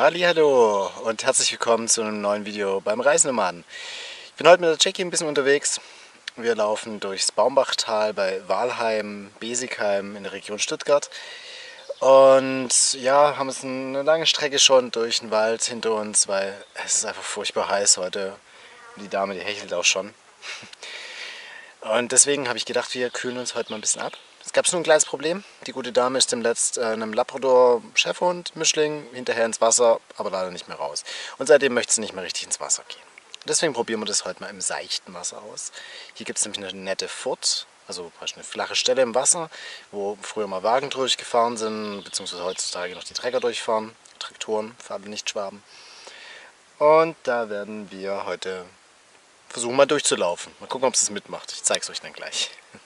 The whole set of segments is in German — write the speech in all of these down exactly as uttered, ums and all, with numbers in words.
Hallihallo und herzlich willkommen zu einem neuen Video beim Reisenomaden. Ich bin heute mit der Jackie ein bisschen unterwegs. Wir laufen durchs Baumbachtal bei Walheim, Besigheim in der Region Stuttgart. Und ja, haben jetzt eine lange Strecke schon durch den Wald hinter uns, weil es ist einfach furchtbar heiß heute. Die Dame, die hechelt auch schon. Und deswegen habe ich gedacht, wir kühlen uns heute mal ein bisschen ab. Es gab nur ein kleines Problem. Die gute Dame ist dem letzt äh, einem Labrador-Schäferhund-Mischling hinterher ins Wasser, aber leider nicht mehr raus. Und seitdem möchte sie nicht mehr richtig ins Wasser gehen. Deswegen probieren wir das heute mal im seichten Wasser aus. Hier gibt es nämlich eine nette Furt, also eine flache Stelle im Wasser, wo früher mal Wagen durchgefahren sind, beziehungsweise heutzutage noch die Trecker durchfahren, Traktoren für alle Nichtschwaben. Und da werden wir heute versuchen mal durchzulaufen. Mal gucken, ob es mitmacht. Ich zeige es euch dann gleich.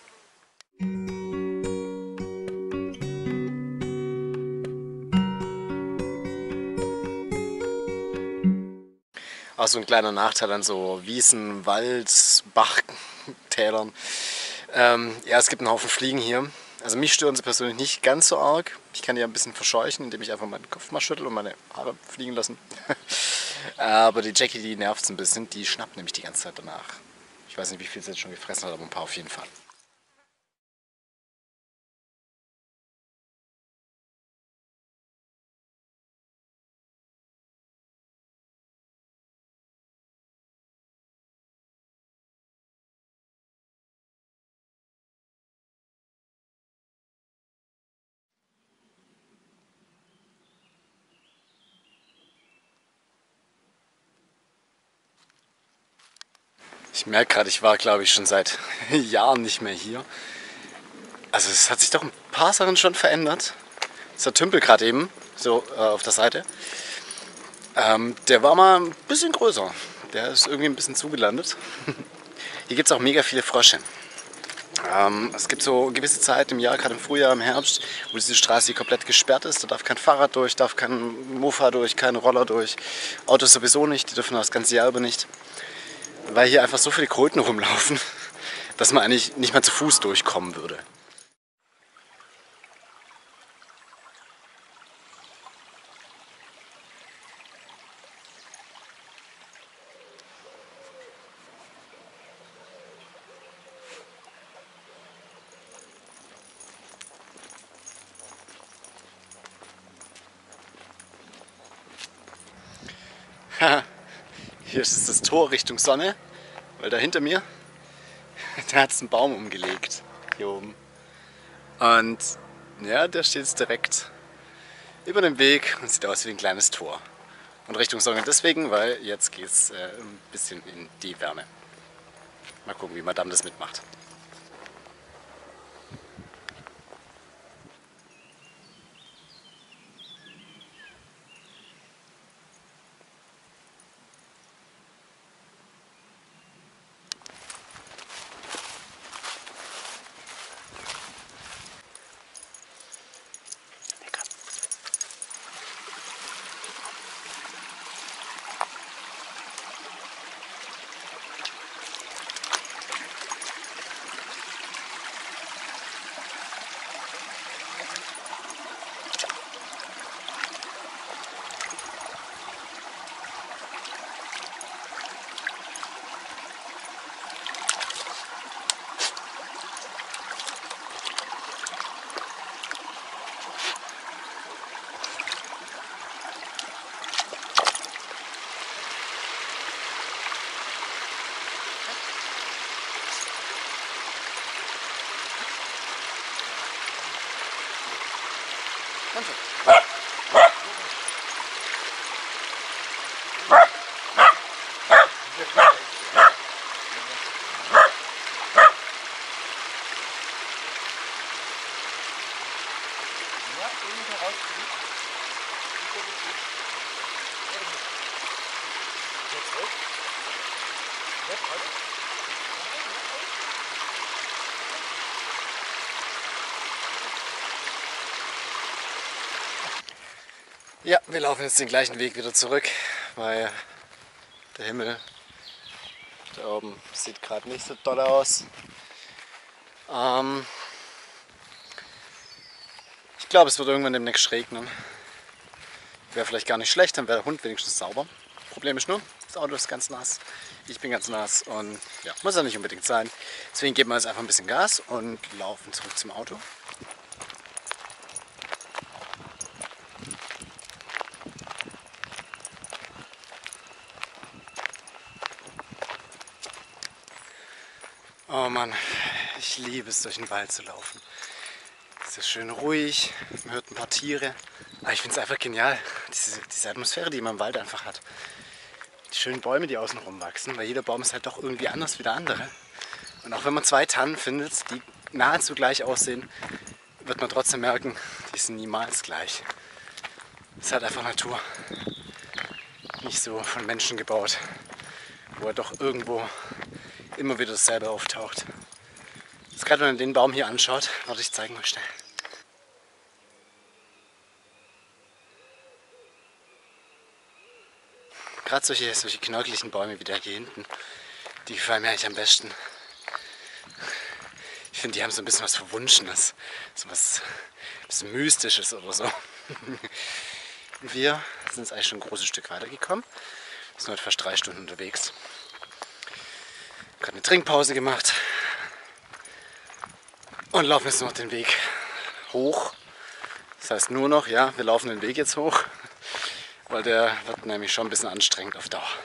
Auch so ein kleiner Nachteil an so Wiesen, Wald, Bachtälern. Ähm, ja, es gibt einen Haufen Fliegen hier. Also mich stören sie persönlich nicht ganz so arg. Ich kann die ja ein bisschen verscheuchen, indem ich einfach meinen Kopf mal schüttel und meine Haare fliegen lassen. Aber die Jackie, die nervt es ein bisschen. Die schnappt nämlich die ganze Zeit danach. Ich weiß nicht, wie viel sie jetzt schon gefressen hat, aber ein paar auf jeden Fall. Ich merke gerade, ich war, glaube ich, schon seit Jahren nicht mehr hier. Also es hat sich doch ein paar Sachen schon verändert. Dieser Tümpel gerade eben, so äh, auf der Seite, ähm, der war mal ein bisschen größer. Der ist irgendwie ein bisschen zugelandet. Hier gibt es auch mega viele Frösche. Ähm, es gibt so gewisse Zeit im Jahr, gerade im Frühjahr, im Herbst, wo diese Straße hier komplett gesperrt ist. Da darf kein Fahrrad durch, darf kein Mofa durch, kein Roller durch. Autos sowieso nicht, die dürfen das ganze Jahr über nicht. Weil hier einfach so viele Kröten rumlaufen, dass man eigentlich nicht mal zu Fuß durchkommen würde. Hier ist das Tor Richtung Sonne, weil da hinter mir, da hat es einen Baum umgelegt, hier oben. Und ja, der steht jetzt direkt über dem Weg und sieht aus wie ein kleines Tor. Und Richtung Sonne deswegen, weil jetzt geht es äh, ein bisschen in die Wärme. Mal gucken, wie Madame das mitmacht. Ja, wir laufen jetzt den gleichen Weg wieder zurück, weil der Himmel da oben sieht gerade nicht so toll aus. Ähm, ich glaube, es wird irgendwann demnächst regnen. Wäre vielleicht gar nicht schlecht, dann wäre der Hund wenigstens sauber. Problem ist nur, das Auto ist ganz nass. Ich bin ganz nass und ja, muss ja nicht unbedingt sein. Deswegen geben wir jetzt einfach ein bisschen Gas und laufen zurück zum Auto. Oh Mann, ich liebe es, durch den Wald zu laufen. Es ist schön ruhig, man hört ein paar Tiere. Aber ich finde es einfach genial, diese, diese Atmosphäre, die man im Wald einfach hat. Die schönen Bäume, die außen rum wachsen, weil jeder Baum ist halt doch irgendwie anders wie der andere. Und auch wenn man zwei Tannen findet, die nahezu gleich aussehen, wird man trotzdem merken, die sind niemals gleich. Es ist halt einfach Natur. Nicht so von Menschen gebaut, wo er doch irgendwo immer wieder dasselbe auftaucht. Jetzt gerade wenn man den Baum hier anschaut, warte, ich zeige mal schnell. Gerade solche, solche knöchlichen Bäume wie der hier hinten, die gefallen mir eigentlich am besten. Ich finde, die haben so ein bisschen was Verwunschenes, so was, was Mystisches oder so. Und wir sind jetzt eigentlich schon ein großes Stück weitergekommen. Wir sind heute fast drei Stunden unterwegs. Gerade eine Trinkpause gemacht und laufen jetzt noch den Weg hoch. Das heißt nur noch, ja, wir laufen den Weg jetzt hoch, weil der wird nämlich schon ein bisschen anstrengend auf Dauer.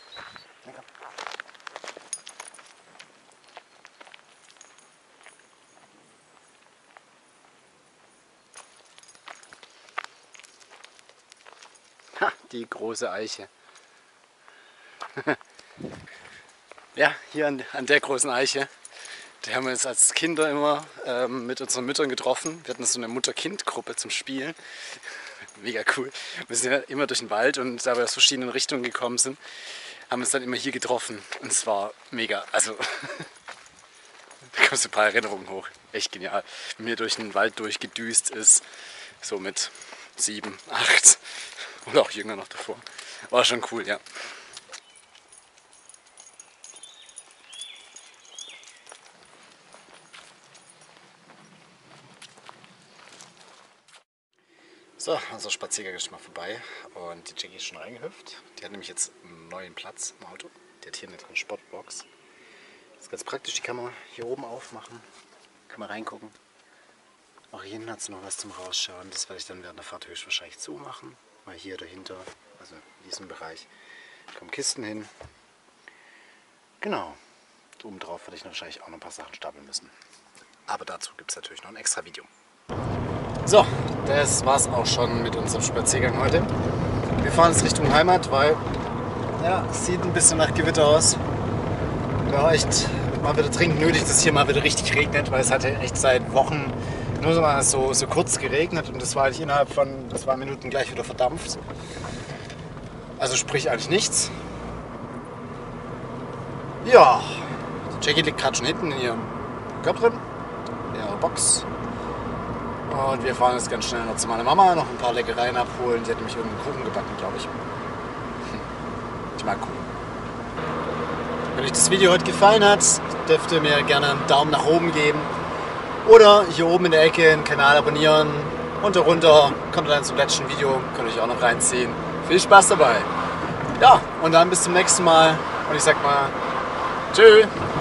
Ha, die große Eiche. Ja, hier an, an der großen Eiche, die haben wir jetzt als Kinder immer ähm, mit unseren Müttern getroffen. Wir hatten so eine Mutter-Kind-Gruppe zum Spielen. Mega cool. Wir sind ja immer durch den Wald und da wir aus verschiedenen Richtungen gekommen sind, haben wir uns dann immer hier getroffen. Und es war mega. Also, da kommen so ein paar Erinnerungen hoch. Echt genial. Wenn mir durch den Wald durchgedüst ist, so mit sieben, acht oder auch jünger noch davor. War schon cool, ja. So, unser Spaziergang ist mal vorbei und die Jackie ist schon reingehüpft. Die hat nämlich jetzt einen neuen Platz im Auto. Die hat hier eine drin Sportbox. Das ist ganz praktisch, die kann man hier oben aufmachen. Kann man reingucken. Auch hier hinten hat sie noch was zum Rausschauen. Das werde ich dann während der Fahrt höchstwahrscheinlich zumachen. Weil hier dahinter, also in diesem Bereich, kommen Kisten hin. Genau. Und oben drauf werde ich wahrscheinlich auch noch ein paar Sachen stapeln müssen. Aber dazu gibt es natürlich noch ein extra Video. So, das war's auch schon mit unserem Spaziergang heute. Wir fahren jetzt Richtung Heimat, weil ja, es sieht ein bisschen nach Gewitter aus. War echt mal wieder dringend nötig, dass es hier mal wieder richtig regnet, weil es hat ja echt seit Wochen nur so mal so, so kurz geregnet und das war eigentlich innerhalb von zwei Minuten gleich wieder verdampft. Also sprich eigentlich nichts. Ja, die Jackie liegt gerade schon hinten in ihrem Körper drin, in ihrer Box. Und wir fahren jetzt ganz schnell noch zu meiner Mama, noch ein paar Leckereien abholen. Die hat nämlich irgendeinen Kuchen gebacken, glaube ich. Ich mag Kuchen. Wenn euch das Video heute gefallen hat, dürft ihr mir gerne einen Daumen nach oben geben. Oder hier oben in der Ecke den Kanal abonnieren. Und darunter kommt dann zum letzten Video, könnt ihr euch auch noch reinziehen. Viel Spaß dabei. Ja, und dann bis zum nächsten Mal. Und ich sag mal, tschüss.